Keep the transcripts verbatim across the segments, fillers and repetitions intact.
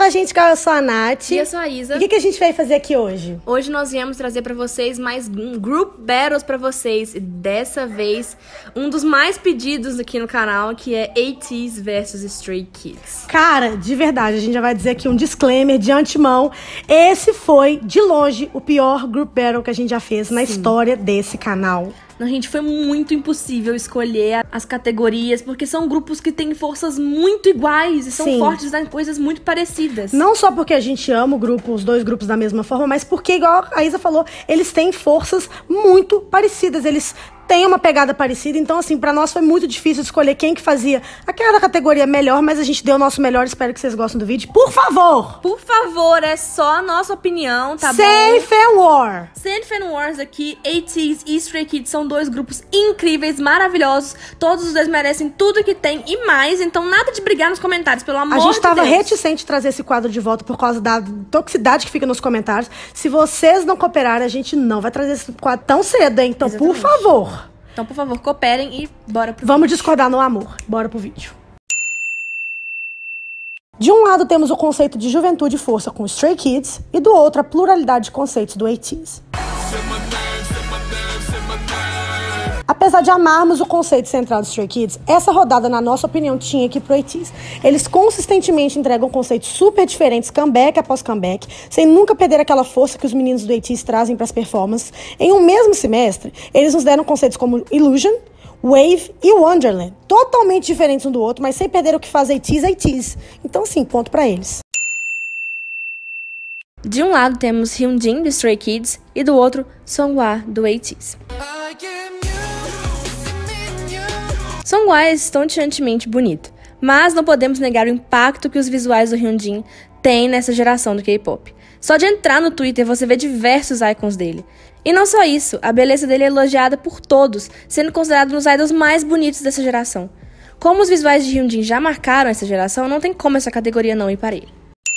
Olá, gente, eu sou a Nath. E eu sou a Isa. E o que, que a gente vai fazer aqui hoje? Hoje nós viemos trazer pra vocês mais um Group Battles pra vocês. E dessa vez, um dos mais pedidos aqui no canal, que é ATEEZ versus Stray Kids. Cara, de verdade, a gente já vai dizer aqui um disclaimer de antemão. Esse foi, de longe, o pior Group Battle que a gente já fez na Sim. história desse canal. Não, gente, foi muito impossível escolher as categorias, porque são grupos que têm forças muito iguais e são Sim. fortes em coisas muito parecidas. Não só porque a gente ama o grupo, os dois grupos da mesma forma, mas porque, igual a Isa falou, eles têm forças muito parecidas. Eles têm uma pegada parecida, então, assim, pra nós foi muito difícil escolher quem que fazia aquela categoria melhor, mas a gente deu o nosso melhor. Espero que vocês gostem do vídeo. Por favor! Por favor, é só a nossa opinião, tá bom? Safe and War! Safe and Wars aqui, ATEEZ e Stray Kids são dois grupos incríveis, maravilhosos. Todos os dois merecem tudo que tem e mais, então nada de brigar nos comentários, pelo amor de Deus. A gente tava reticente de trazer esse quadro de volta por causa da toxicidade que fica nos comentários. Se vocês não cooperarem, a gente não vai trazer esse quadro tão cedo, hein? Então, Exatamente. por favor... Então, por favor, cooperem e bora pro Vamos vídeo. discordar no amor. Bora pro vídeo. De um lado, temos o conceito de juventude e força com Stray Kids, e do outro, a pluralidade de conceitos do ATEEZ. Apesar de amarmos o conceito central do Stray Kids, essa rodada, na nossa opinião, tinha que ir pro ATEEZ. Eles consistentemente entregam conceitos super diferentes, comeback após comeback, sem nunca perder aquela força que os meninos do ATEEZ trazem para as performances. Em um mesmo semestre, eles nos deram conceitos como Illusion, Wave e Wonderland, totalmente diferentes um do outro, mas sem perder o que faz ATEEZ ATEEZ. Então, sim, ponto para eles. De um lado, temos Hyunjin, do Stray Kids, e do outro, Songhwa, do ATEEZ. Songhwa é estonteantemente bonito, mas não podemos negar o impacto que os visuais do Hyunjin têm nessa geração do K-pop. Só de entrar no Twitter você vê diversos icons dele. E não só isso, a beleza dele é elogiada por todos, sendo considerado um dos idols mais bonitos dessa geração. Como os visuais de Hyunjin já marcaram essa geração, não tem como essa categoria não ir para ele.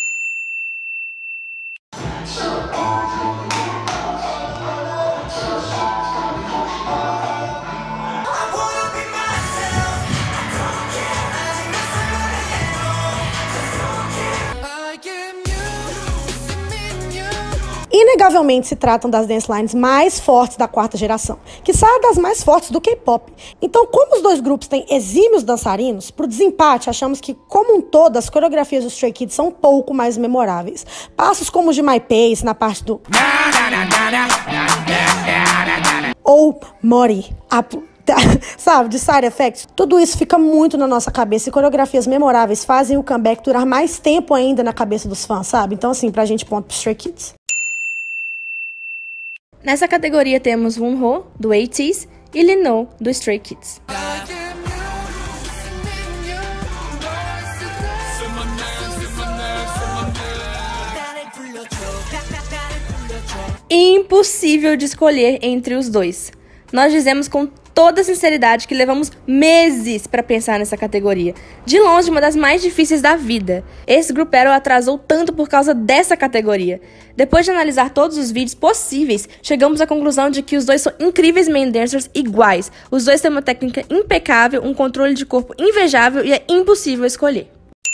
Inegavelmente se tratam das dance lines mais fortes da quarta geração, que são das mais fortes do K-pop. Então, como os dois grupos têm exímios dançarinos, pro desempate achamos que, como um todo, as coreografias dos Stray Kids são um pouco mais memoráveis. Passos como os de My Pace, na parte do... ou Mori, a... sabe, de Side Effects, tudo isso fica muito na nossa cabeça e coreografias memoráveis fazem o comeback durar mais tempo ainda na cabeça dos fãs, sabe? Então, assim, pra gente, ponto pro Stray Kids. Nessa categoria temos Wonho, do ATEEZ, e Lee do Stray Kids. Impossível de escolher entre os dois. Nós dizemos com toda sinceridade que levamos meses para pensar nessa categoria. De longe, uma das mais difíceis da vida. Esse Group Battle atrasou tanto por causa dessa categoria. Depois de analisar todos os vídeos possíveis, chegamos à conclusão de que os dois são incríveis main dancers iguais. Os dois têm uma técnica impecável, um controle de corpo invejável e é impossível escolher.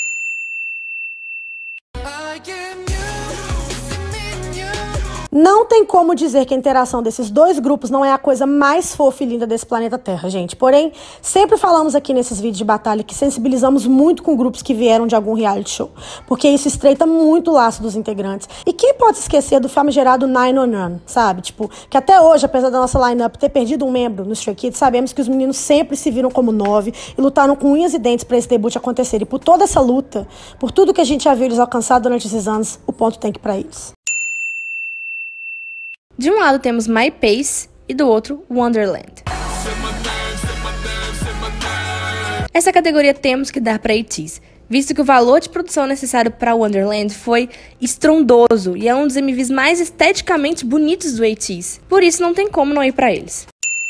Não tem como dizer que a interação desses dois grupos não é a coisa mais fofa e linda desse planeta Terra, gente. Porém, sempre falamos aqui nesses vídeos de batalha que sensibilizamos muito com grupos que vieram de algum reality show, porque isso estreita muito o laço dos integrantes. E quem pode esquecer do famigerado nine on one, sabe? Tipo, que até hoje, apesar da nossa line-up ter perdido um membro no Stray Kids, sabemos que os meninos sempre se viram como nove e lutaram com unhas e dentes para esse debut acontecer. E por toda essa luta, por tudo que a gente já viu eles alcançar durante esses anos, o ponto tem que ir pra eles. De um lado temos My Pace e do outro Wonderland. Essa categoria temos que dar para ATEEZ, visto que o valor de produção necessário para Wonderland foi estrondoso e é um dos M Vs mais esteticamente bonitos do ATEEZ. Por isso não tem como não ir para eles.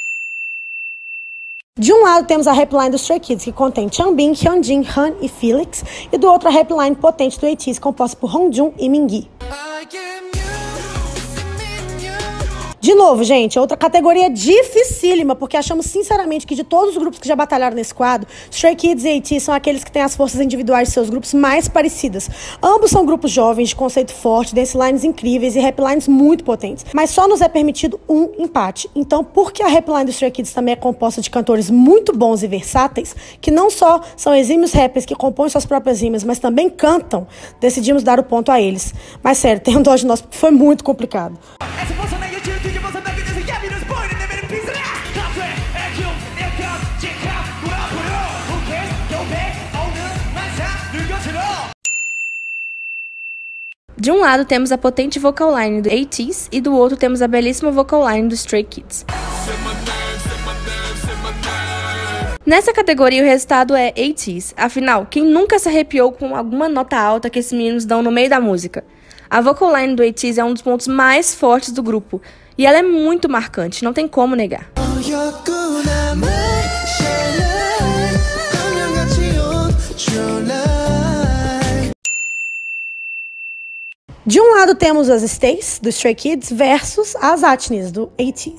De um lado temos a rap line dos Stray Kids, que contém Changbin, Hyunjin, Han e Felix, e do outro a rap line potente do ATEEZ, composta por Hongjun e Mingi. De novo, gente, outra categoria dificílima, porque achamos sinceramente que de todos os grupos que já batalharam nesse quadro, Stray Kids e A T são aqueles que têm as forças individuais de seus grupos mais parecidas. Ambos são grupos jovens, de conceito forte, dance lines incríveis e rap lines muito potentes, mas só nos é permitido um empate. Então, porque a rap line do Stray Kids também é composta de cantores muito bons e versáteis, que não só são exímios rappers que compõem suas próprias rimas, mas também cantam, decidimos dar o ponto a eles. Mas sério, tenham dó de nós, porque foi muito complicado. De um lado temos a potente vocal line do A T e do outro temos a belíssima vocal line do Stray Kids. Nessa categoria o resultado é A T, afinal, quem nunca se arrepiou com alguma nota alta que esses meninos dão no meio da música? A vocal line do A T é um dos pontos mais fortes do grupo, e ela é muito marcante, não tem como negar. De um lado temos as Stays, do Stray Kids, versus as Atnis, do A T.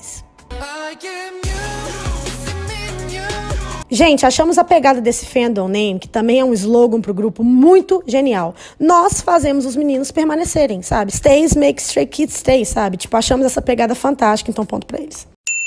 Gente, achamos a pegada desse fandom name, que também é um slogan pro grupo, muito genial. Nós fazemos os meninos permanecerem, sabe? Stays make Stray Kids stay, sabe? Tipo, achamos essa pegada fantástica, então ponto pra eles.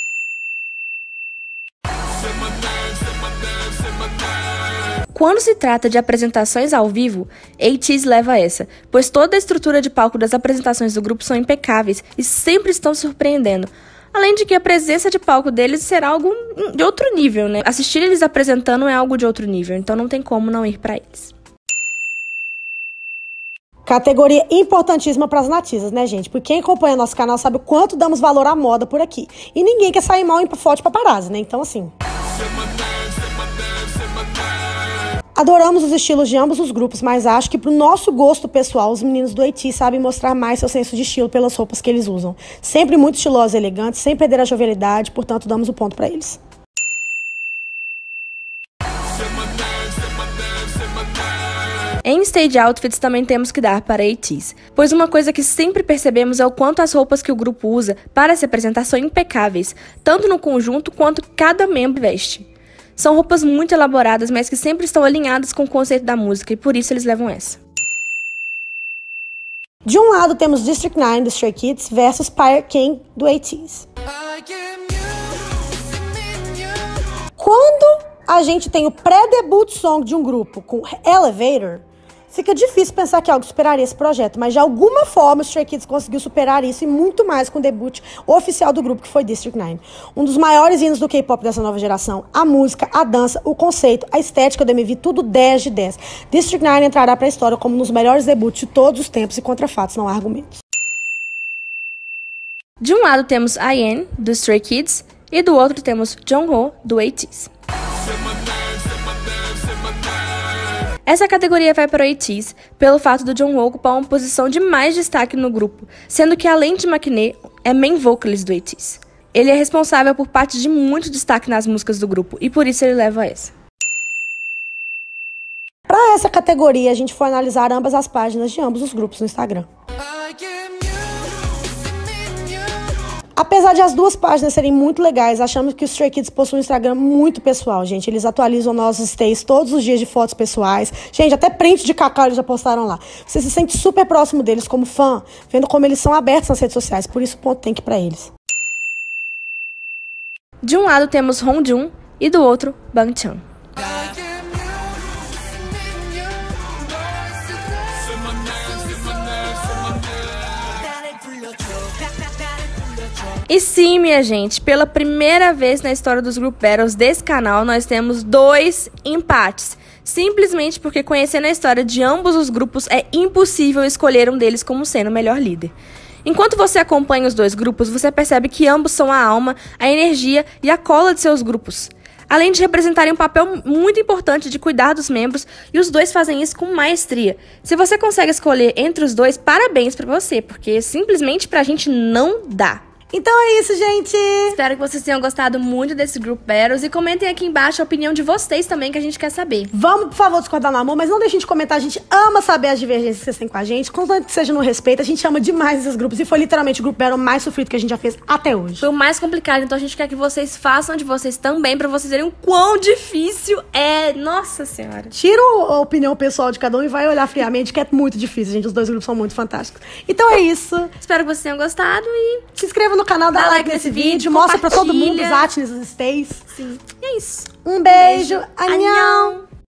Quando se trata de apresentações ao vivo, A T leva essa, pois toda a estrutura de palco das apresentações do grupo são impecáveis e sempre estão surpreendendo. Além de que a presença de palco deles será algo de outro nível, né? Assistir eles apresentando é algo de outro nível, então não tem como não ir pra eles. Categoria importantíssima para as natisas, né, gente? Porque quem acompanha nosso canal sabe o quanto damos valor à moda por aqui. E ninguém quer sair mal em foto de paparazzi, né? Então, assim... Adoramos os estilos de ambos os grupos, mas acho que pro nosso gosto pessoal, os meninos do A T sabem mostrar mais seu senso de estilo pelas roupas que eles usam. Sempre muito estilosos e elegantes, sem perder a jovialidade, portanto damos o ponto para eles. Em stage outfits também temos que dar para A T, pois uma coisa que sempre percebemos é o quanto as roupas que o grupo usa para se apresentar são impecáveis, tanto no conjunto quanto cada membro veste. São roupas muito elaboradas, mas que sempre estão alinhadas com o conceito da música, e por isso eles levam essa. De um lado temos District nove do Stray Kids versus Pyre King do A T. Quando a gente tem o pré-debut song de um grupo com Elevator, fica difícil pensar que algo superaria esse projeto, mas de alguma forma o Stray Kids conseguiu superar isso e muito mais com o debut oficial do grupo, que foi District nove. Um dos maiores hinos do K-pop dessa nova geração, a música, a dança, o conceito, a estética do M V, tudo dez de dez. District nove entrará para a história como um dos melhores debuts de todos os tempos e contra fatos, não há argumentos. De um lado temos I N do Stray Kids e do outro temos Jongho do A T. Essa categoria vai para o A T pelo fato do Jongho ocupar uma posição de mais destaque no grupo, sendo que além de Maknae, é main vocalist do A T. Ele é responsável por parte de muito destaque nas músicas do grupo e por isso ele leva essa. Para essa categoria, a gente foi analisar ambas as páginas de ambos os grupos no Instagram. Apesar de as duas páginas serem muito legais, achamos que os Stray Kids possuem um Instagram muito pessoal, gente. Eles atualizam nossos stays todos os dias de fotos pessoais. Gente, até print de cacau eles já postaram lá. Você se sente super próximo deles como fã, vendo como eles são abertos nas redes sociais. Por isso o ponto tem que ir pra eles. De um lado temos Hongjoong e do outro Bangchan. E sim, minha gente, pela primeira vez na história dos Group Battles desse canal, nós temos dois empates. Simplesmente porque conhecendo a história de ambos os grupos, é impossível escolher um deles como sendo o melhor líder. Enquanto você acompanha os dois grupos, você percebe que ambos são a alma, a energia e a cola de seus grupos. Além de representarem um papel muito importante de cuidar dos membros, e os dois fazem isso com maestria. Se você consegue escolher entre os dois, parabéns pra você, porque simplesmente pra gente não dá. Então é isso, gente. Espero que vocês tenham gostado muito desse Group Battles. E comentem aqui embaixo a opinião de vocês também, que a gente quer saber. Vamos, por favor, discordar no amor, mas não deixem de comentar. A gente ama saber as divergências que vocês têm com a gente. Contanto que seja no respeito, a gente ama demais esses grupos. E foi literalmente o Group Battle mais sofrido que a gente já fez até hoje. Foi o mais complicado, então a gente quer que vocês façam de vocês também, pra vocês verem o quão difícil é. Nossa Senhora. Tira a opinião pessoal de cada um e vai olhar friamente, que é muito difícil, gente. Os dois grupos são muito fantásticos. Então é isso. Espero que vocês tenham gostado e se inscreva no canal, dá, dá like nesse vídeo, vídeo mostra pra todo mundo os Atnes, os Stays. Sim. E é isso. Um beijo. Um beijo. Anhão.